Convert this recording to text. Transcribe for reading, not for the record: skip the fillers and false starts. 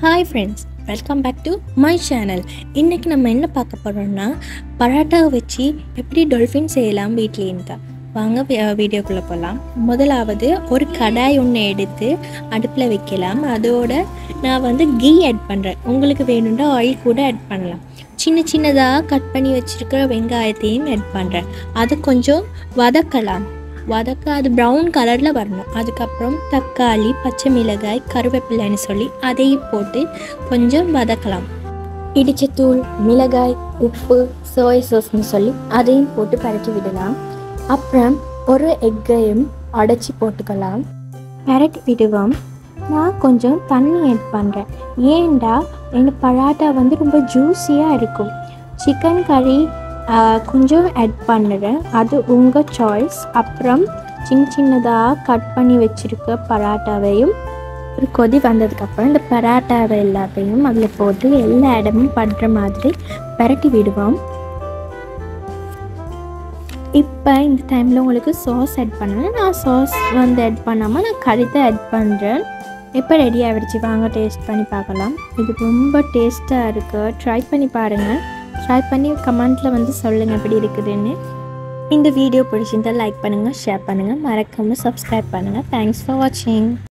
Hi friends, welcome back to my channel. இன்னைக்கு நம்ம என்ன பார்க்க போறோம்னா பரோட்டா வச்சு எப்படி டால்ஃபின் செய்யலாம் வீட்லயே தான். வாங்க வீடியோக்குள்ள போலாம். முதலாவது ஒரு கடாய் ஒன்று எடுத்து அடுப்புல வைக்கலாம். அதோட நான் கீ ஆட் பண்றேன். உங்களுக்கு வேணும்னா ஆயில் கூட ஆட் பண்ணலாம். சின்ன சின்னதாக கட் பண்ணி வச்சிருக்கிற வெங்காயத்தையும் ஆட் பண்றேன். அது கொஞ்சம் வதக்கலாம். அது ப்ரௌன் கலரில் வரணும். அதுக்கப்புறம் தக்காளி, பச்சை மிளகாய், கருவேப்பிலைன்னு சொல்லி அதையும் போட்டு கொஞ்சம் வதக்கலாம். இடிச்ச தூள், மிளகாய், உப்பு, சோயா சாஸ்ன்னு சொல்லி அதையும் போட்டு பரட்டி விடலாம். அப்புறம் ஒரு எக்கையும் உடைச்சி போட்டுக்கலாம். பரட்டி விடுவோம். நான் கொஞ்சம் தண்ணி ஆட் பண்ணுறேன். ஏன்டா எங்கள் பரோட்டா ரொம்ப ஜூஸியாக இருக்கும். சிக்கன் கறி கொஞ்சம் ஆட் பண்ணுறேன், அது உங்கள் சாய்ஸ். அப்புறம் சின்னதாக கட் பண்ணி வச்சுருக்க பரோட்டாவையும் ஒரு கொதி வந்ததுக்கப்புறம் இந்த பரோட்டாவை எல்லாத்தையும் அதில் போட்டு எல்லா இடமும் பண்ணுற மாதிரி பரட்டி விடுவோம். இப்போ இந்த டைமில் உங்களுக்கு சாஸ் ஆட் பண்ணுவேன். நான் சாஸ் ஆட் பண்ணாமல் நான் கறி தான் ஆட் பண்ணுறேன். இப்போ ரெடி ஆகிடுச்சு. வாங்க டேஸ்ட் பண்ணி பார்க்கலாம். இது ரொம்ப டேஸ்ட்டாக இருக்குது. ட்ரை பண்ணி பாருங்கள். ட்ரை பண்ணி கமெண்ட்டில் சொல்லுங்கள் எப்படி இருக்குதுன்னு. இந்த வீடியோ பிடிச்சிருந்தால் லைக் பண்ணுங்கள், ஷேர் பண்ணுங்கள், மறக்காமல் சப்ஸ்கிரைப் பண்ணுங்கள். தேங்க்ஸ் ஃபார் வாட்சிங்.